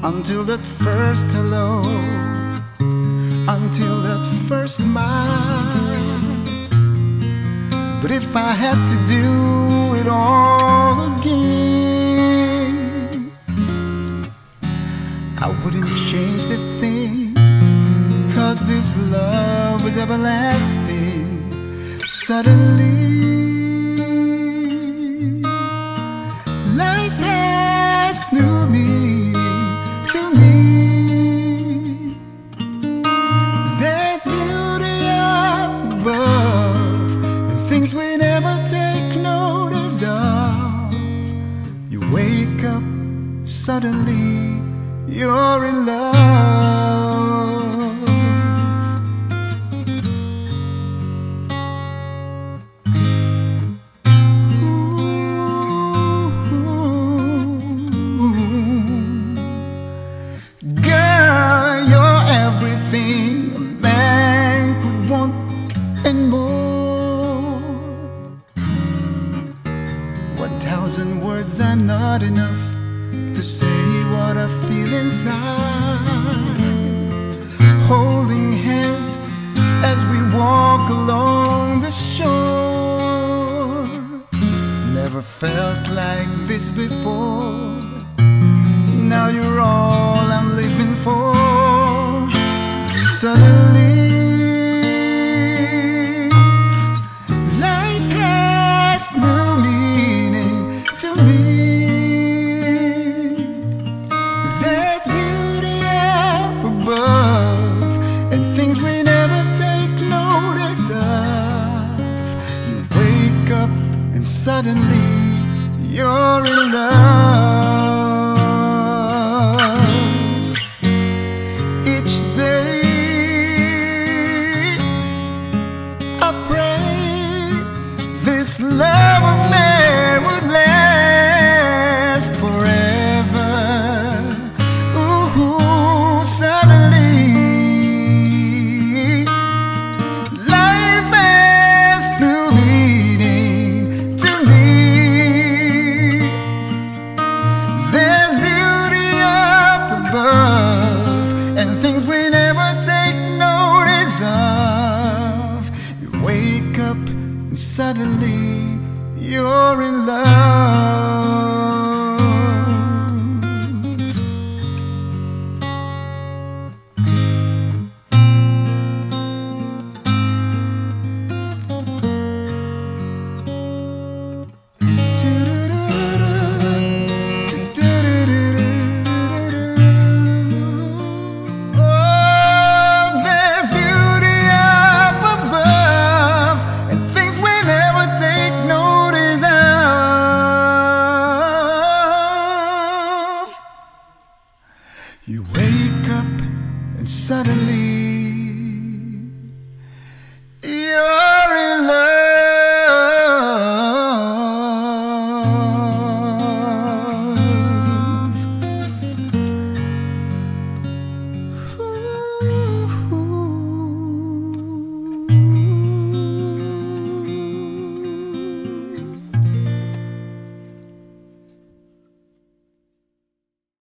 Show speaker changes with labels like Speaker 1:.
Speaker 1: until that first hello, until that first smile. But if I had to do it all again, I wouldn't change the thing, 'cause this love is everlasting. Suddenly life has new meaning to me. There's beauty up above and things we never take notice of. You wake up, suddenly you're in love. Girl, you're everything a man could want and more. 1,000 words are not enough to say what I feel inside. Holding hands as we walk along the shore. Never felt like this before. Now you're all I'm living for. Suddenly life has new meaning to me. There's beauty up above and things we never take notice of. You wake up and suddenly you're in love. Each day I pray this love affair would last forever. Ooh, suddenly life has new meaning to me. There's beauty up above and things we never take notice of. You wake up and suddenly you're in love. You wake up and suddenly